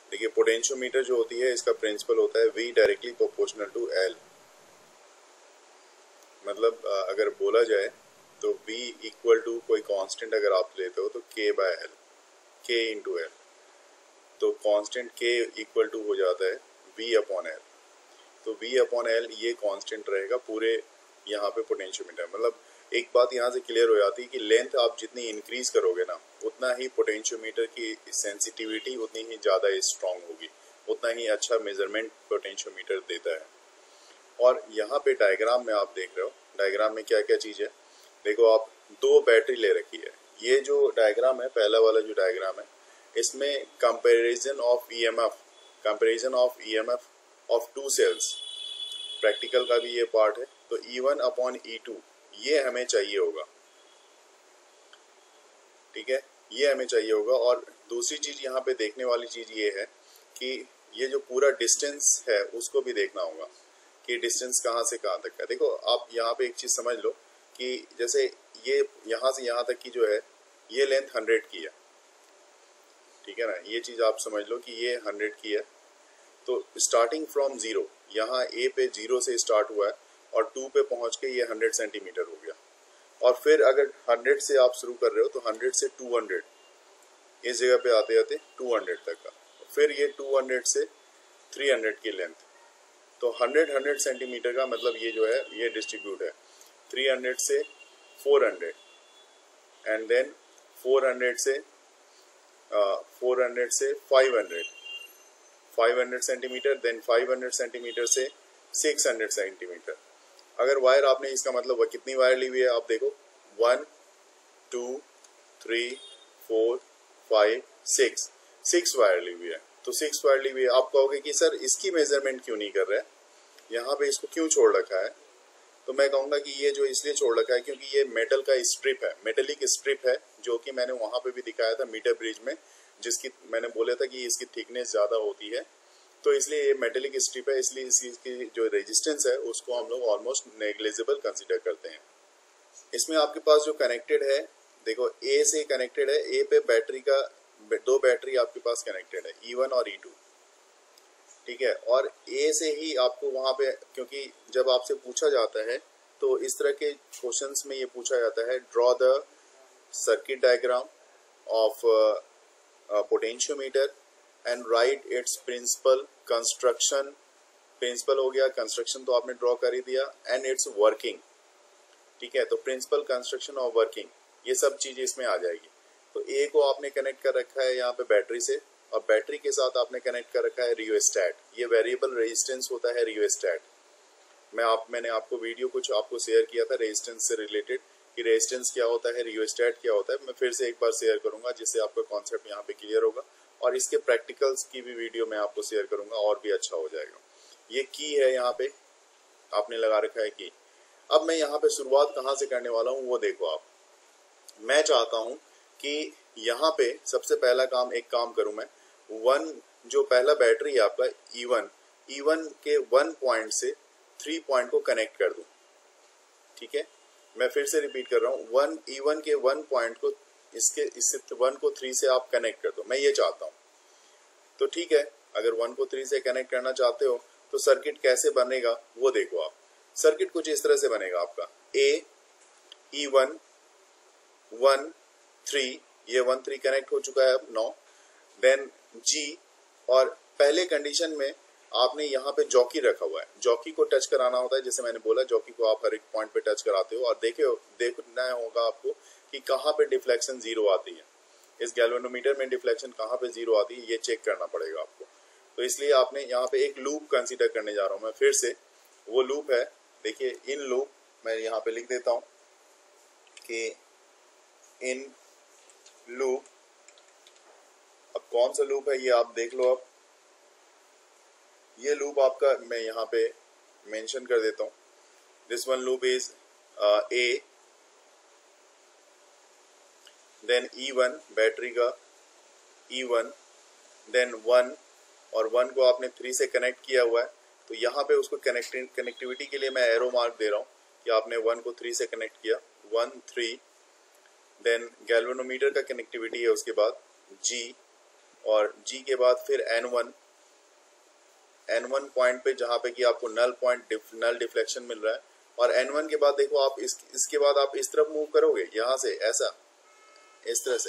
देखिए पोटेंशियोमीटर जो होती है इसका प्रिंसिपल होता है V directly proportional to L। मतलब अगर बोला जाए तो V इक्वल टू कोई कांस्टेंट अगर आप लेते हो तो K by L, K into L, तो कांस्टेंट K इक्वल टू हो जाता है V अपॉन L। तो V अपॉन L ये कांस्टेंट रहेगा पूरे यहाँ पे पोटेंशियोमीटर। मतलब एक बात यहाँ से क्लियर हो जाती है कि लेंथ आप जितनी इंक्रीज करोगे ना उतना ही पोटेंशियोमीटर की सेंसिटिविटी उतनी ही ज़्यादा स्ट्रांग होगी, उतना ही अच्छा मेजरमेंट पोटेंशियोमीटर देता है। और यहाँ पे डायग्राम में आप देख रहे हो, डायग्राम में क्या क्या चीज़ है। देखो आप दो बैटरी ले रखी है। ये जो डायग्राम है, पहला वाला जो डायग्राम है, इसमें comparison of E M F of two cells, practical का भी ये पार्ट है। तो E1 अपॉन E2 ये हमें चाहिए होगा, ठीक है, ये हमें चाहिए होगा। और दूसरी चीज यहाँ पे देखने वाली चीज ये है कि ये जो पूरा डिस्टेंस है उसको भी देखना होगा कि डिस्टेंस कहाँ से कहाँ तक है। देखो आप यहाँ पे एक चीज समझ लो कि जैसे ये यहाँ से यहाँ तक की जो है ये लेंथ 100 की है, ठीक है ना, ये चीज आप समझ लो कि ये 100 की है। तो स्टार्टिंग फ्रॉम 0, यहाँ A पे 0 से स्टार्ट हुआ है और 2 पे पहुंच के ये 100 सेंटीमीटर हो गया। और फिर अगर 100 से आप शुरू कर रहे हो तो 100 से 200 इस जगह पे आते आते 200 तक का, फिर ये 200 से 300 की लेंथ। तो 100 सेंटीमीटर का मतलब ये जो है ये डिस्ट्रीब्यूट है 300 से 400 एंड देन 400 से 500 सेंटीमीटर, देन 500 सेंटीमीटर से 600 सेंटीमीटर। अगर वायर आपने इसका मतलब वह कितनी वायर ली हुई है आप देखो, 1 2 3 4 5 6 वायर ली हुई है। तो 6 वायर ली हुई है। आप कहोगे कि सर इसकी मेजरमेंट क्यों नहीं कर रहे, यहाँ पे इसको क्यों छोड़ रखा है। तो मैं कहूँगा कि ये जो इसलिए छोड़ रखा है क्योंकि ये मेटल का स्ट्रिप है, मेटेलिक स्ट्रिप है, जो कि मैंने वहाँ पे भी दिखाया था मीटर ब्रिज में, जिसकी मैंने बोला था कि इसकी थिकनेस ज़्यादा होती है। तो इसलिए ये मेटेलिक स्ट्रिप है, इसलिए इसकी जो रेजिस्टेंस है उसको हम लोग ऑलमोस्ट नेग्लिजिबल कंसीडर करते हैं। इसमें आपके पास जो कनेक्टेड है, देखो ए से कनेक्टेड है, ए पे बैटरी का 2 बैटरी आपके पास कनेक्टेड है, E1 और E2, ठीक है। और ए से ही आपको वहां पे, क्योंकि जब आपसे पूछा जाता है तो इस तरह के क्वेश्चंस में ये पूछा जाता है, draw the circuit diagram of potentiometer and write its principle construction. Principle हो गया, कंस्ट्रक्शन तो आपने ड्रॉ कर ही दिया, एंड इट्स वर्किंग, ठीक है। तो प्रिंसिपल, कंस्ट्रक्शन और वर्किंग ये सब चीजें इसमें आ जाएगी। तो ए को आपने कनेक्ट कर रखा है यहाँ पे बैटरी से, और बैटरी के साथ आपने कनेक्ट कर रखा है रियोस्टैट। ये वेरिएबल रेजिस्टेंस होता है रियोस्टैट। मैंने आपको वीडियो कुछ आपको शेयर किया था रेजिस्टेंस से रिलेटेड कि रेजिस्टेंस क्या होता है, रियोस्टैट क्या होता है। मैं फिर से एक बार शेयर करूंगा जिससे आपका कॉन्सेप्ट यहाँ पे क्लियर होगा, और इसके प्रैक्टिकल्स की भी वीडियो मैं आपको शेयर करूंगा और भी अच्छा हो जाएगा। ये की है, यहाँ पे आपने लगा रखा है की। अब मैं यहाँ पे शुरुआत कहाँ से करने वाला हूँ वो देखो आप। मैं चाहता हूँ कि यहाँ पे सबसे पहला काम, एक काम करूँ मैं, जो पहला बैटरी है आपका E1 के 1 पॉइंट से 3 पॉइंट को कनेक्ट कर दूं, ठीक है। मैं फिर से रिपीट कर रहा हूँ, E1 के 1 पॉइंट को इससे 1 को 3 से आप कनेक्ट कर दो, मैं ये चाहता हूँ। तो ठीक है, अगर 1 को 3 से कनेक्ट करना चाहते हो तो सर्किट कैसे बनेगा वो देखो आप। सर्किट कुछ इस तरह से बनेगा आपका, A E1 1 3, ये 1 3 कनेक्ट हो चुका है अब 9, देन G, और पहले कंडीशन में आपने यहाँ पे जॉकी रखा हुआ है, जॉकी को टच कराना होता है। जैसे मैंने बोला, जॉकी को आप हर एक पॉइंट पे टच कराते हो, और देखना होगा आपको कि कहाँ पे डिफ्लेक्शन 0 आती है। इस गैल्वेनोमीटर में डिफ्लेक्शन कहाँ पे 0 आती है ये चेक करना पड़ेगा आपको। तो इसलिए आपने यहाँ पे एक लूप कंसीडर करने जा रहा हूँ मैं फिर से। वो लूप है, देखिए इन लूप, मैं यहाँ पे लिख देता हूँ कि इन लूप। अब कौन सा लूप है ये आप देख लो। अब ये लूप आपका मैं यहाँ पे मेंशन कर देता हूँ। This one loop is A, then E1 battery का E1, देन 1, और 1 को आपने 3 से कनेक्ट किया हुआ है। तो यहाँ पे उसको कनेक्टिविटी के लिए मैं एरो मार्क दे रहा हूँ कि आपने 1 को 3 से कनेक्ट किया, 1 3, देन गैल्वेनोमीटर का कनेक्टिविटी है उसके बाद G, और G के बाद फिर N1 पॉइंट पे जहाँ पे कि आपको नल डिफ्लेक्शन मिल रहा है, और N1 के बाद देखो आप इसके बाद आप इस तरफ मूव करोगे, यहाँ से ऐसा इस तरह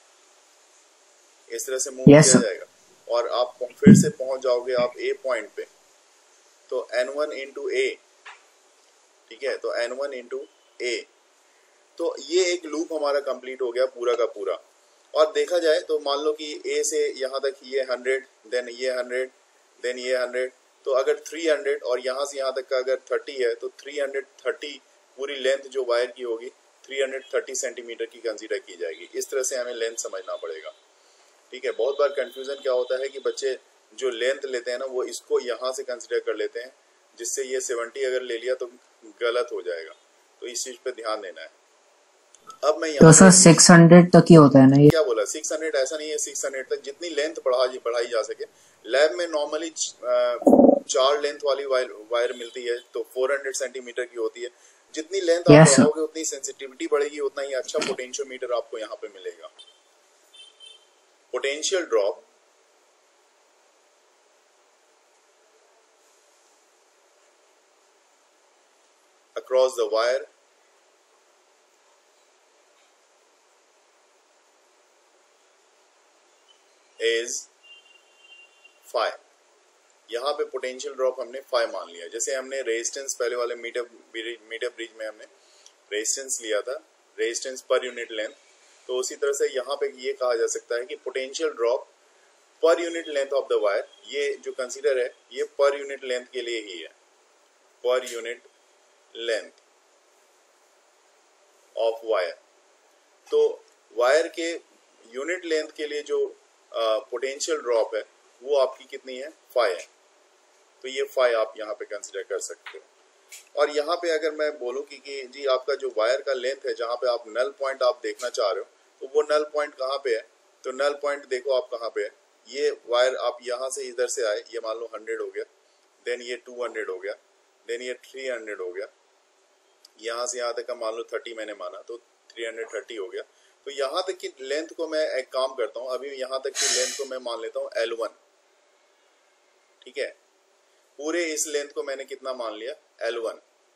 से मूव किया जाएगा और आप फिर से पहुंच जाओगे आप A पॉइंट पे, तो N1 इंटू A, ठीक है, तो N1 इंटू A, तो ये एक लूप हमारा कंप्लीट हो गया पूरा का पूरा। और देखा जाए तो मान लो कि A से यहाँ तक ये 100, देन ये 100, देन ये 100, तो अगर 300 और यहाँ से यहाँ तक का अगर 30 है तो 330 पूरी लेंथ जो वायर की होगी 330 सेंटीमीटर की कंसीडर की जाएगी। इस तरह से हमें लेंथ समझना पड़ेगा, ठीक है। बहुत बार कंफ्यूजन क्या होता है कि बच्चे जो लेंथ लेते हैं ना वो इसको यहाँ से कंसीडर कर लेते हैं, जिससे ये 70 अगर ले लिया तो गलत हो जाएगा, तो इस चीज पे ध्यान देना है। अब मैं यहाँ तो सर 600 तक ही होता है ना ये? क्या बोला 600? ऐसा नहीं है, 600 तक जितनी लेंथ बढ़ाई जा सके। लैब में नॉर्मली 4 लेंथ वाली वायर मिलती है, तो 400 सेंटीमीटर की होती है। जितनी लेंथ आप बढ़ाओगे उतनी सेंसिटिविटी बढ़ेगी, उतना ही अच्छा पोटेंशियोमीटर आपको यहाँ पे मिलेगा। Potential drop across the wire is 5। यहाँ पे पोटेंशियल ड्रॉप हमने 5 मान लिया। जैसे हमने रेजिस्टेंस पहले वाले मीटर ब्रिज में हमने रेजिस्टेंस लिया था, रेजिस्टेंस पर यूनिट लेंथ, तो उसी तरह से यहाँ पे ये कहा जा सकता है कि potential drop per unit length of the wire, ये जो कंसीडर है ये पर यूनिट लेंथ के लिए ही है, per unit length of wire. तो वायर के यूनिट लेंथ के लिए जो पोटेंशियल ड्रॉप है वो आपकी कितनी है, 5 है। तो ये 5 आप यहाँ पे कंसीडर कर सकते हो। और यहाँ पे अगर मैं बोलूँ कि जी आपका जो वायर का लेंथ है, जहाँ पे आप नल पॉइंट आप देखना चाह रहे हो, तो वो नल पॉइंट कहाँ पे है, तो नल पॉइंट देखो आप कहाँ पे है। ये वायर आप यहाँ से इधर से आए, ये मान लो 100 हो गया, देन ये 200 हो गया, देन ये 300 हो गया, यहाँ से यहाँ तक का मान लो 30 मैंने माना, तो 330 हो गया। तो यहाँ तक की लेंथ को मैं एक काम करता हूँ, अभी यहाँ तक की लेंथ को मैं मान लेता हूँ L1, ठीक है। पूरे इस लेंथ को मैंने कितना मान लिया, L1।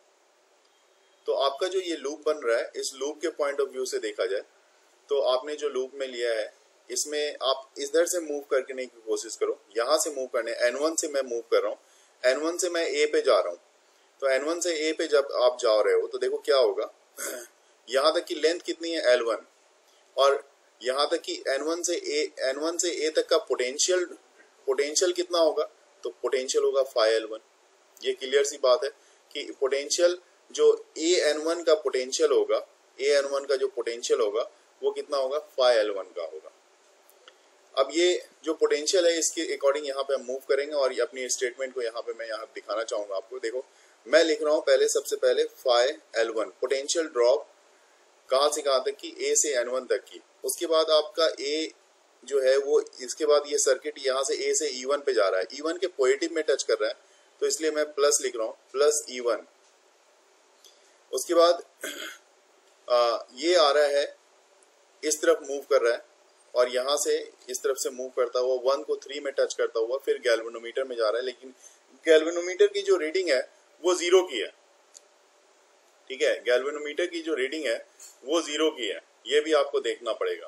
तो आपका जो ये लूप बन रहा है, इस लूप के पॉइंट ऑफ व्यू से देखा जाए तो आपने जो लूप में लिया है, इसमें आप इधर से मूव करने की कोशिश करो, यहाँ से मूव करने, N1 से मैं मूव कर रहा हूँ, N1 से मैं A पे जा रहा हूँ। तो N1 से A पे जब आप जा रहे हो तो देखो क्या होगा, यहाँ तक की लेंथ कितनी है, L1, और यहाँ तक कि N1 से A तक का पोटेंशियल कितना होगा, तो पोटेंशियल होगा 5L1। ये क्लियर सी बात है कि पोटेंशियल जो AN1 का पोटेंशियल होगा, AN1 का जो पोटेंशियल होगा वो कितना होगा, 5L1 का होगा। अब ये जो पोटेंशियल है इसके अकॉर्डिंग यहाँ पे हम मूव करेंगे, और अपनी स्टेटमेंट को यहाँ पे मैं यहाँ दिखाना चाहूंगा आपको। देखो मैं लिख रहा हूँ सबसे पहले 5L1 पोटेंशियल ड्रॉप कहाँ से कहाँ तक की, A से N1 तक की। उसके बाद आपका A जो है वो, इसके बाद ये सर्किट यहाँ से A से E1 पे जा रहा है, E1 के पॉजिटिव में टच कर रहा है, तो इसलिए मैं प्लस लिख रहा हूँ, प्लस E1। उसके बाद ये आ रहा है इस तरफ मूव कर रहा है, और यहाँ से इस तरफ से मूव करता हुआ 1 को 3 में टच करता हुआ फिर गैल्वेनोमीटर में जा रहा है, लेकिन गैल्वेनोमीटर की जो रीडिंग है वो 0 की है, ठीक है। गैल्वेनोमीटर की जो रीडिंग है वो 0 की है, ये भी आपको देखना पड़ेगा।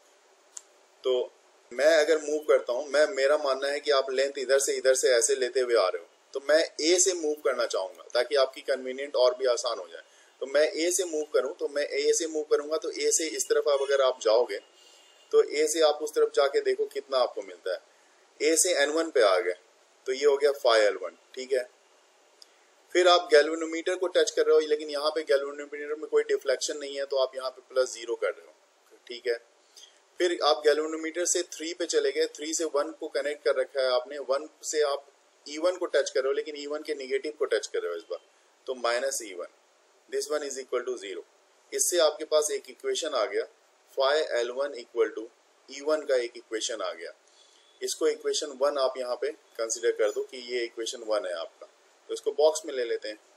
तो मैं अगर मूव करता हूँ, मेरा मानना है कि आप लेंथ इधर से ऐसे लेते हुए आ रहे हो, तो मैं A से मूव करना चाहूंगा ताकि आपकी कन्वीनियंट और भी आसान हो जाए। तो मैं A से मूव करूं, तो मैं A से मूव करूंगा, तो A से इस तरफ अगर आप जाओगे तो A से आप उस तरफ जाके देखो कितना आपको मिलता है। A से N1 पे आ गए तो ये हो गया 5L1, ठीक है। फिर आप गैल्वेनोमीटर को टच कर रहे हो, लेकिन यहाँ पे गैल्वेनोमीटर में कोई डिफ्लेक्शन नहीं है, तो आप यहाँ पे +0 कर रहे हो, ठीक है। फिर आप गैल्वेनोमीटर से 3 पे चले गए, 3 से 1 को कनेक्ट कर रखा है आपने, 1 से आप E1 को टच कर रहे हो, लेकिन E1 के नेगेटिव को टच कर रहे हो इस बार, तो -E1, this one is equal to 0। इससे आपके पास एक इक्वेशन आ गया, 5L1 इक्वल टू E1 का एक इक्वेशन आ गया। इसको इक्वेशन 1 आप यहाँ पे कंसिडर कर दो कि ये इक्वेशन 1 है आपका। तो इसको बॉक्स में ले लेते हैं,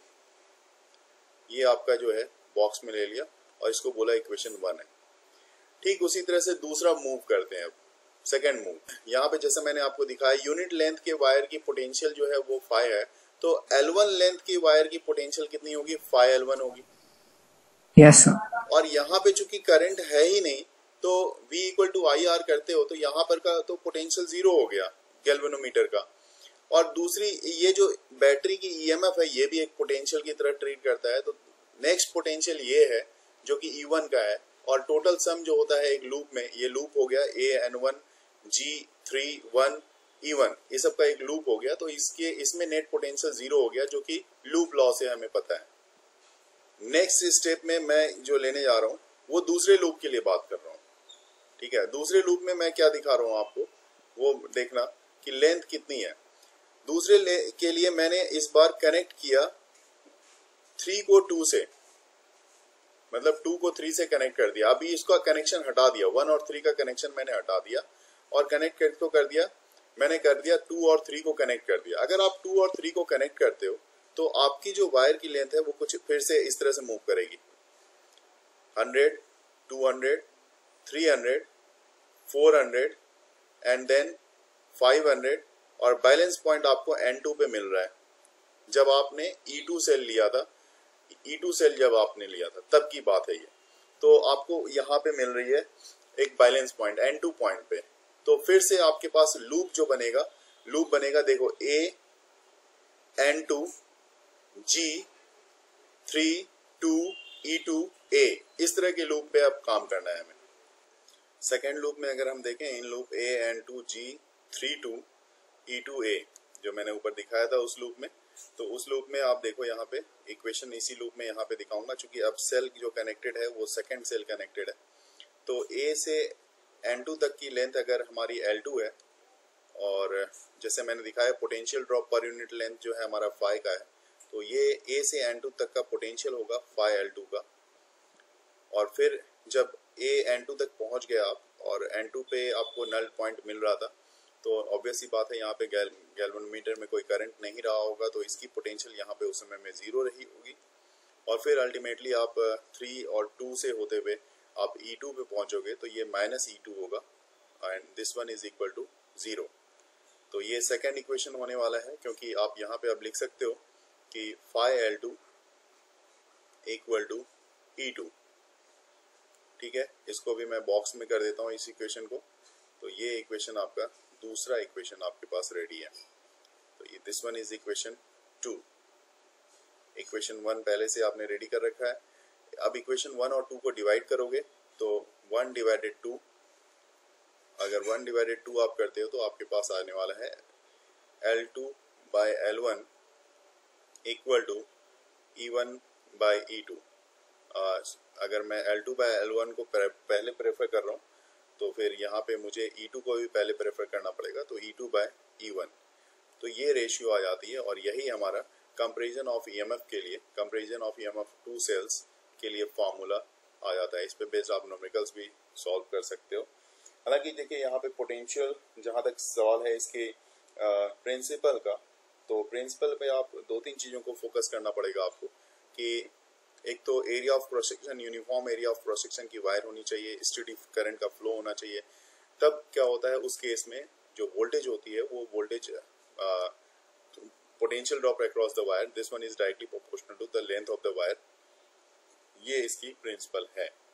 ये आपका जो है बॉक्स में ले लिया और इसको बोला इक्वेशन 1 है। ठीक उसी तरह से दूसरा मूव करते हैं। अब सेकेंड मूव, यहाँ पे जैसे मैंने आपको दिखाया यूनिट लेंथ के वायर की पोटेंशियल जो है वो 5 है, तो L1 लेंथ की वायर की पोटेंशियल कितनी होगी, 5L1 होगी। Yes sir. और यहाँ पे चूंकि करंट है ही नहीं तो V equal to I R करते हो तो यहाँ पर का तो पोटेंशियल 0 हो गया गैल्वेनोमीटर का। और दूसरी ये जो बैटरी की EMF है ये भी एक पोटेंशियल की तरह ट्रीट करता है, तो नेक्स्ट पोटेंशियल ये है जो कि E1 का है। और टोटल सम जो होता है एक लूप में, ये लूप हो गया AN1 G31 E1, ये सब का एक लूप हो गया, तो इसमें नेट पोटेंशियल 0 हो गया जो कि लूप लॉ से हमें पता है। नेक्स्ट स्टेप में मैं जो लेने जा रहा हूँ वो दूसरे लूप के लिए बात कर रहा हूँ, ठीक है। दूसरे लूप में मैं क्या दिखा रहा हूँ आपको वो देखना कि लेंथ कितनी है। दूसरे के लिए मैंने इस बार कनेक्ट किया 3 को 2 से, मतलब 2 को 3 से कनेक्ट कर दिया। अभी इसका कनेक्शन हटा दिया, 1 और 3 का कनेक्शन मैंने हटा दिया और कनेक्ट कर दिया, मैंने कर दिया 2 और 3 को कनेक्ट कर दिया। अगर आप 2 और 3 को कनेक्ट करते हो तो आपकी जो वायर की लेंथ है वो कुछ फिर से इस तरह से मूव करेगी, 100, 200, 300, 400 एंड देन 500, और बैलेंस पॉइंट आपको N2 पे मिल रहा है। जब आपने E2 सेल लिया था, E2 सेल जब आपने लिया था तब की बात है ये, तो आपको यहाँ पे मिल रही है एक बैलेंस पॉइंट N2 पॉइंट पे। तो फिर से आपके पास लूप जो बनेगा, लूप बनेगा देखो A N2 G3 2 E2 A, इस तरह के लूप पे अब काम करना है हमें। सेकेंड लूप में अगर हम देखें in loop A N2 G32 E2 A जो मैंने ऊपर दिखाया था उस लूप में, तो उस लूप में आप देखो यहाँ पे इक्वेशन इसी लूप में यहाँ पे दिखाऊंगा, चूंकि अब सेल जो कनेक्टेड है वो सेकेंड सेल कनेक्टेड है। तो A से N2 तक की लेंथ अगर हमारी L2 है, और जैसे मैंने दिखाया potential drop per unit length जो है हमारा 5 का है, तो ये A से N2 तक का पोटेंशियल होगा 5L2 का। और फिर जब A N2 तक पहुंच गया आप और N2 पे आपको नल पॉइंट मिल रहा था, तो ऑब्वियस ही बात है यहाँ पे गैल्वेनोमीटर में कोई करंट नहीं रहा होगा, तो इसकी पोटेंशियल यहाँ पे उस समय में 0 रही होगी। और फिर अल्टीमेटली आप 3 और 2 से होते हुए आप E2 पे पहुंचोगे, तो ये -E2 होगा and this one is equal to 0। तो ये सेकेंड इक्वेशन होने वाला है, क्योंकि आप यहाँ पे अब लिख सकते हो कि 5L2 इक्वल टू E2, ठीक है। इसको भी मैं बॉक्स में कर देता हूँ इस इक्वेशन को, तो ये इक्वेशन आपका दूसरा इक्वेशन आपके पास रेडी है। तो ये this one is equation 2। Equation 1 पहले से आपने रेडी कर रखा है। अब इक्वेशन 1 और 2 को डिवाइड करोगे तो 1 डिवाइडेड 2, अगर 1 डिवाइडेड 2 आप करते हो तो आपके पास आने वाला है L2 bye L1 equal to E1 bye E2। अगर मैं L2 बाय L1 को पहले प्रेफर कर रहा हूँ तो फिर यहाँ पे मुझे E2 को भी पहले प्रेफर करना पड़ेगा, तो E2 बाय E1। तो ये रेशियो आ जाती है और यही हमारा कंपैरिजन ऑफ EMF के लिए, कंपैरिजन ऑफ EMF 2 सेल्स के लिए फॉर्मूला आ जाता है। इस पे बेस्ड आप न्यूमेरिकल्स भी सॉल्व कर सकते हो। हालांकि देखिए यहाँ पे पोटेंशियल जहाँ तक सवाल है इसके प्रिंसिपल का, तो प्रिंसिपल पे आप 2-3 चीज़ों को फोकस करना पड़ेगा आपको, कि एक तो area of cross section, uniform area of cross section की वायर होनी चाहिए, स्टेडी करंट का फ्लो होना चाहिए। तब क्या होता है उस केस में जो वोल्टेज होती है वो voltage potential drop across the wire, this one is directly proportional to the length of the wire. ये इसकी प्रिंसिपल है।